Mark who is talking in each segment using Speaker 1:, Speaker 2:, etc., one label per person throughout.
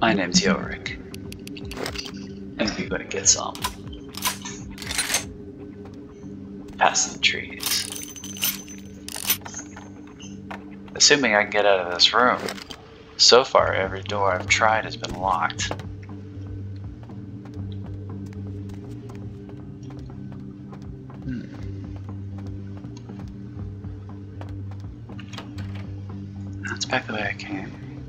Speaker 1: My name's Yorick, and we're gonna get some. Past the trees. Assuming I can get out of this room. So far, every door I've tried has been locked. That's back the way I came.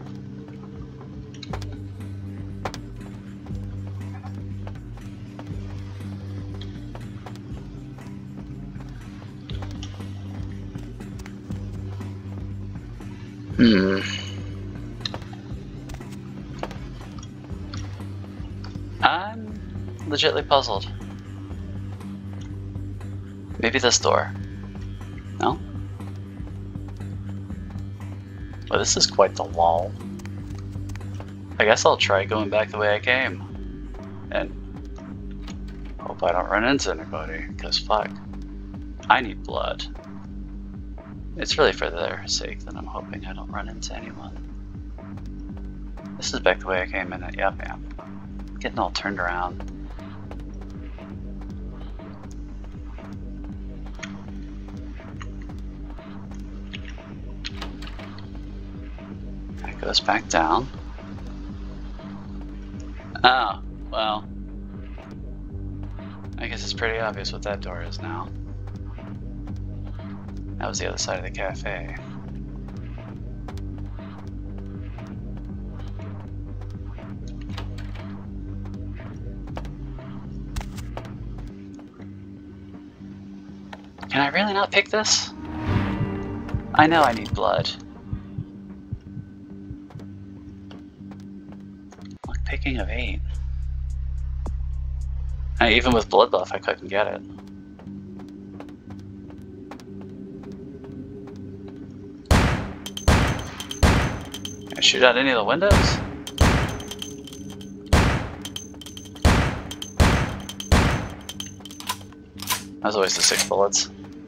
Speaker 1: I'm legitly puzzled. Maybe this door. No? Well, this is quite the lull. I guess I'll try going back the way I came. And hope I don't run into anybody, because fuck. I need blood. It's really for their sake that I'm hoping I don't run into anyone. This is back the way I came in it. Yep, yeah. Getting all turned around. That goes back down. Oh, well. I guess it's pretty obvious what that door is now. That was the other side of the cafe. Can I really not pick this? I know I need blood. Look, picking of 8. Even with blood buff, I couldn't get it. Can I shoot out any of the windows? That was always the 6 bullets.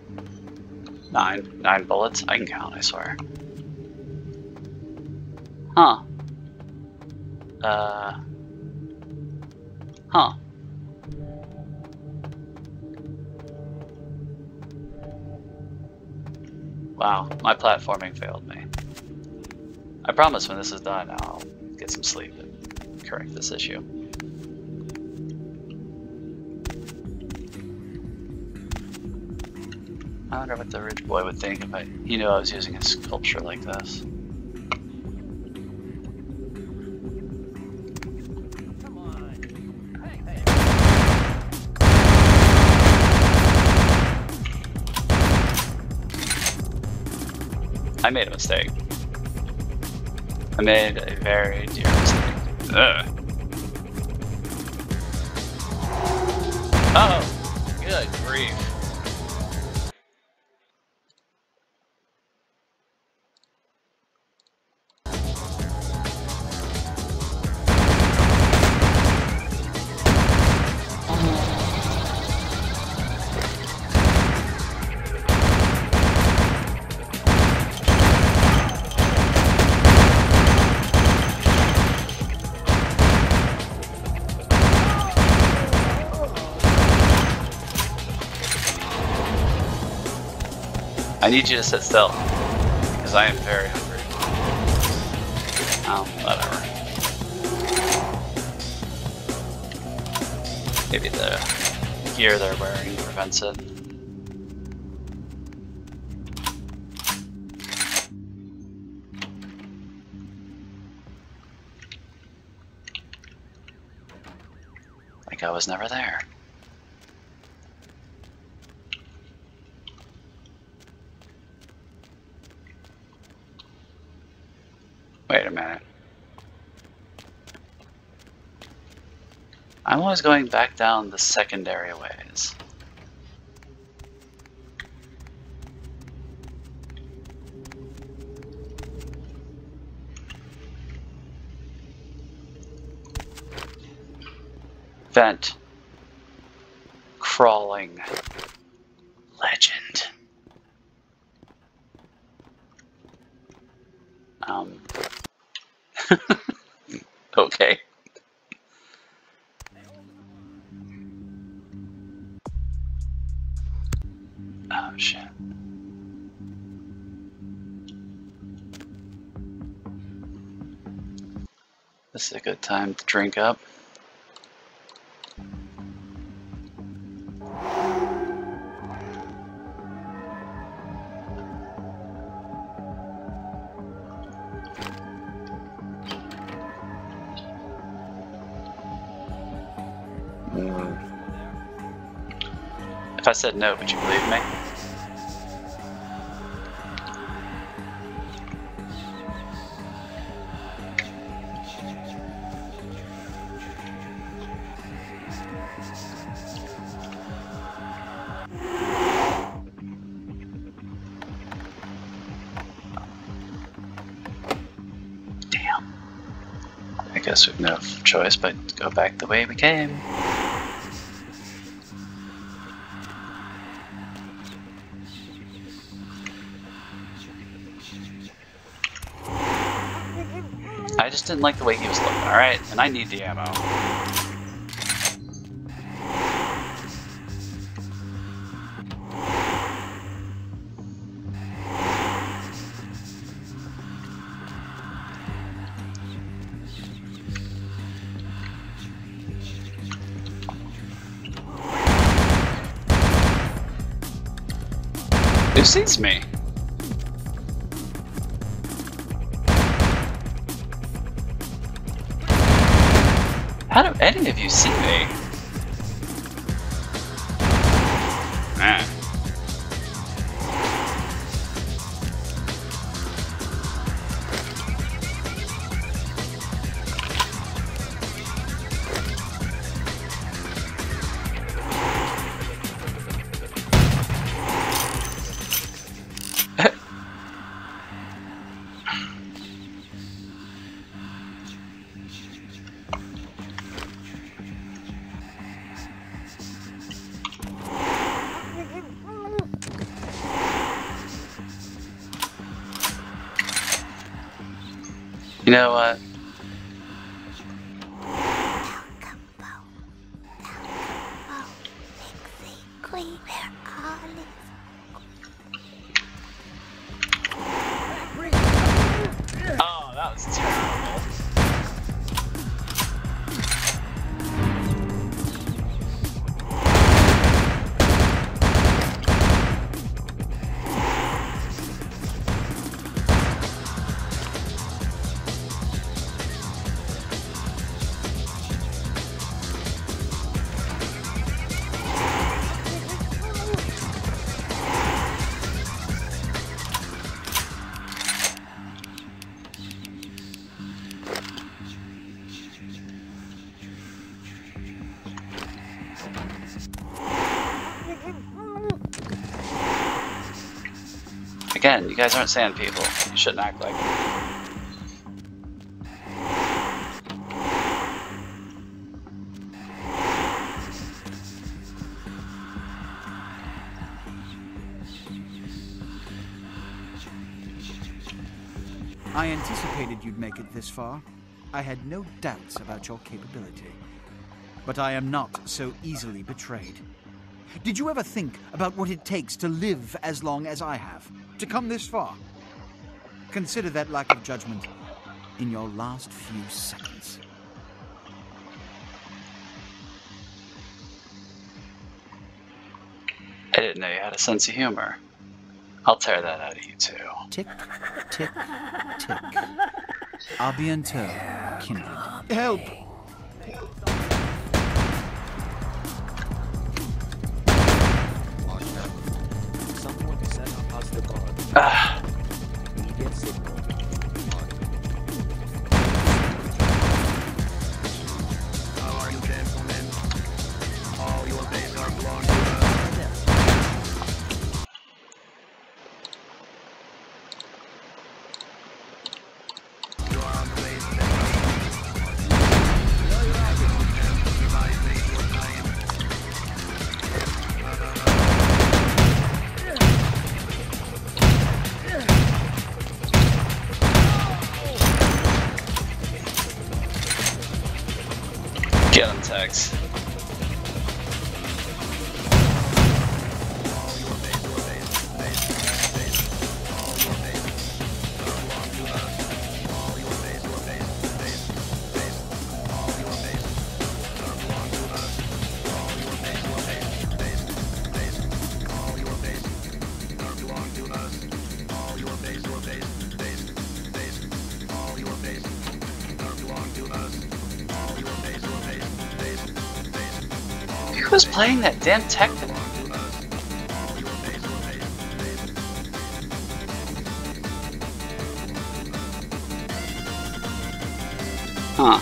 Speaker 1: 9 bullets? I can count, I swear. Huh. Huh. Wow, my platforming failed me. I promise when this is done, I'll get some sleep and correct this issue. I wonder what the rich boy would think if he knew I was using a sculpture like this.
Speaker 2: Come on. Hey.
Speaker 1: I made a mistake. I made a very dear mistake. Ugh. Oh, good grief. I need you to sit still, because I am very hungry. Oh, whatever. Maybe the gear they're wearing prevents it. Like I was never there. Wait a minute. I'm always going back down the secondary ways. Vent. Crawling. Legend. Okay. Okay. Oh, shit. This is a good time to drink up. If I said no, would you believe me? Damn. I guess we've no choice but to go back the way we came. I just didn't like the way he was looking, alright? And I need the ammo. Who sees me? How do any of you see me? Man. You know what? Oh, that was terrible. Again, you guys aren't sand people. You shouldn't act like it.
Speaker 3: I anticipated you'd make it this far. I had no doubts about your capability. But I am not so easily betrayed. Did you ever think about what it takes to live as long as I have? To come this far? Consider that lack of judgment in your last few seconds.
Speaker 1: I didn't know you had a sense of humor. I'll tear that out of you too.
Speaker 3: Tick, tick, tick. A bientôt, kindred. Help!
Speaker 2: Someone set up us the guard.
Speaker 1: Ah.
Speaker 2: Immediate signal.
Speaker 4: How are you, gentlemen? All your days are belong to us. You are on the way to the survive your time.
Speaker 1: damn techs. Who was playing that damn tech? Huh.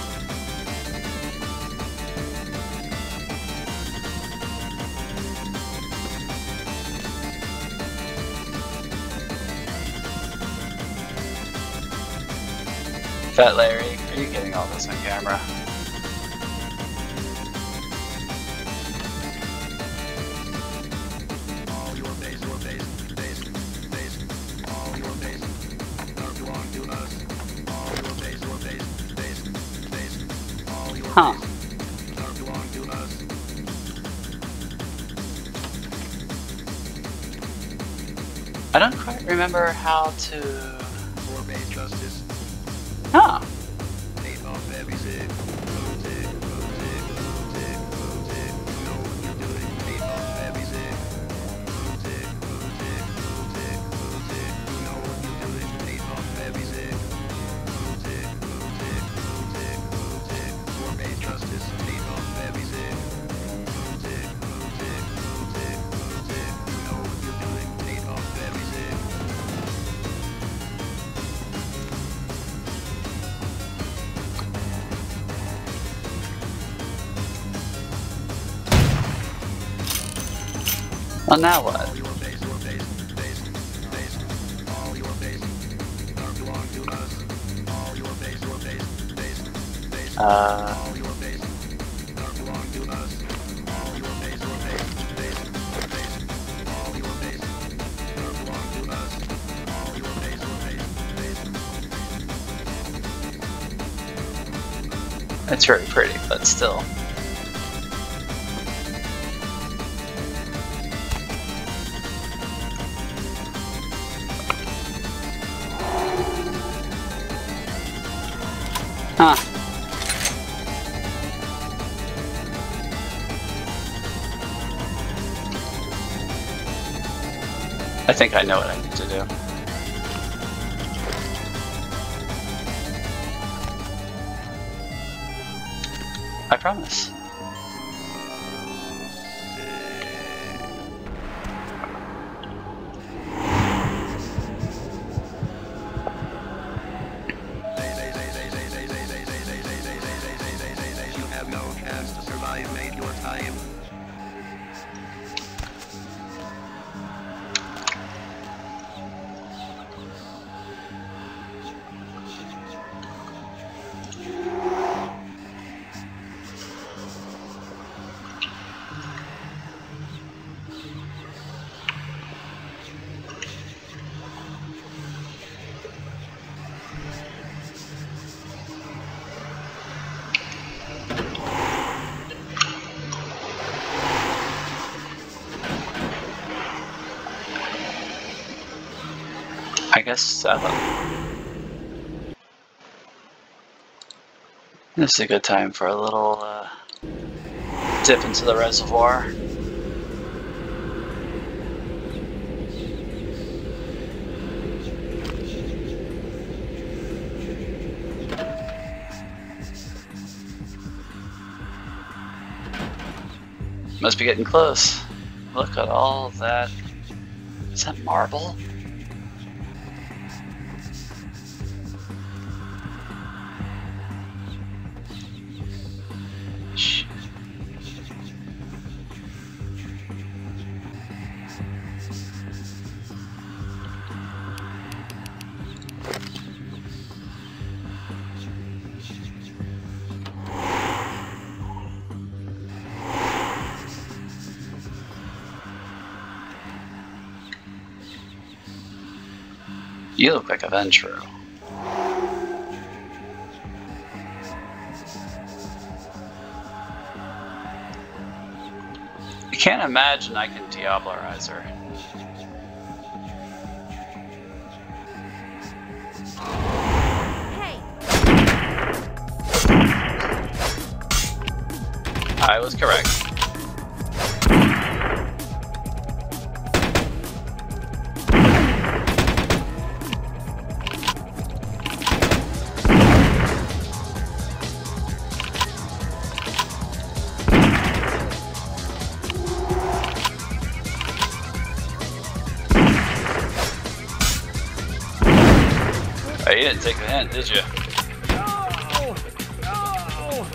Speaker 1: Fat Larry, are you getting all this on camera? Huh. I don't quite remember how to... Huh. Well, now what? It's very pretty, but still. Huh. I think I know what I need to do. I promise. I guess 7. This is a good time for a little dip into the reservoir. Must be getting close. Look at all that. Is that marble? You look like a Ventru. Can't imagine I can Diablerize her.
Speaker 5: Hey,
Speaker 1: I was correct. Oh, you didn't take the hint, did you?
Speaker 2: No! No!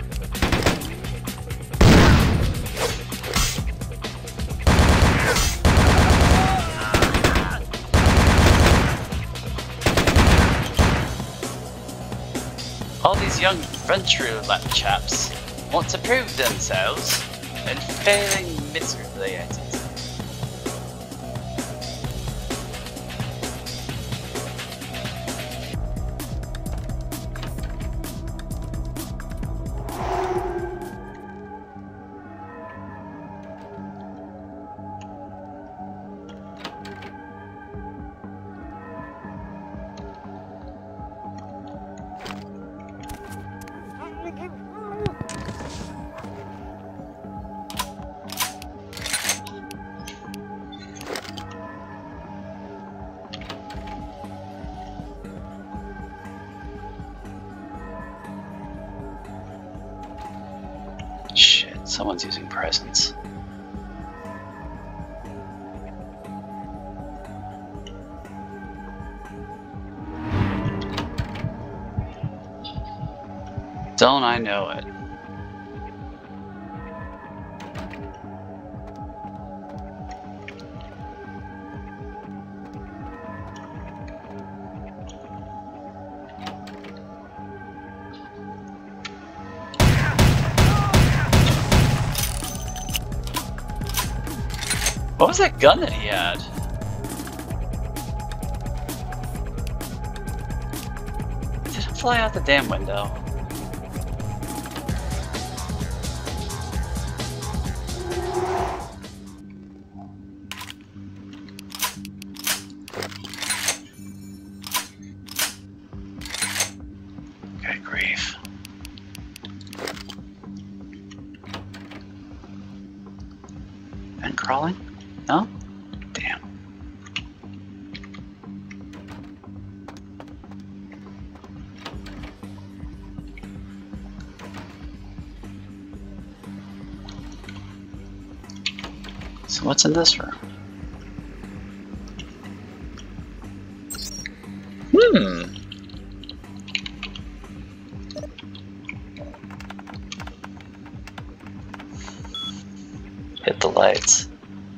Speaker 1: All these young venture-lap chaps want to prove themselves and failing miserably at it. Shit, someone's using presents. Don't I know it? What was that gun that he had? It didn't fly out the damn window. Okay, grief. And crawling? No? Damn. So what's in this room? Hit the lights.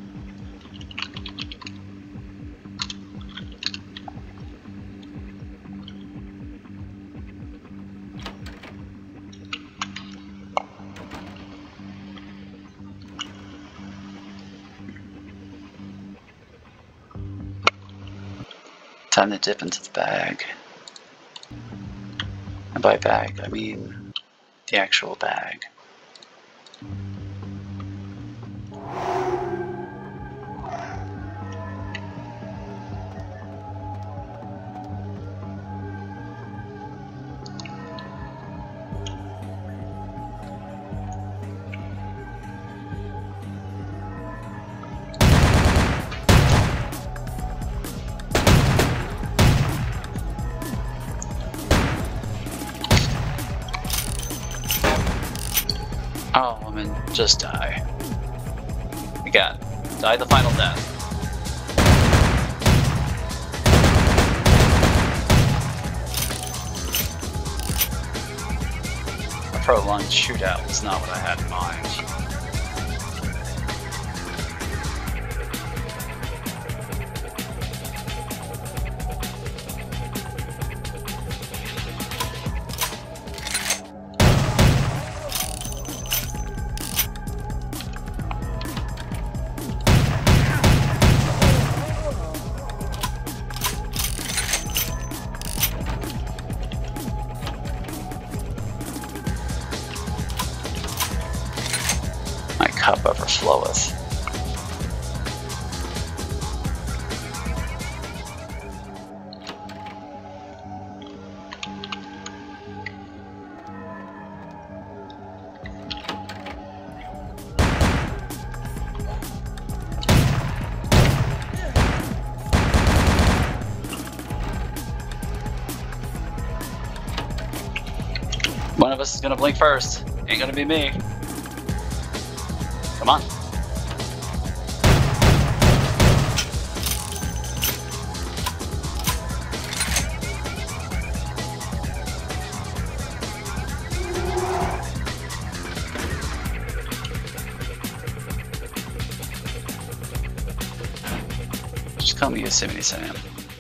Speaker 1: Time to dip into the bag. And by bag, I mean the actual bag. Oh, woman, just die. Again, die the final death. A prolonged shootout was not what I had in mind. cup overfloweth. One of us is gonna blink first. Ain't gonna be me. Come on. Just call me Yosemite Sam.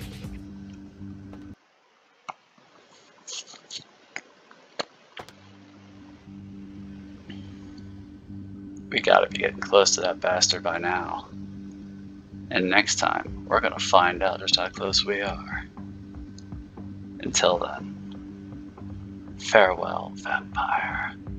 Speaker 1: We gotta be getting close to that bastard by now. And next time, we're gonna find out just how close we are. Until then, farewell, vampire.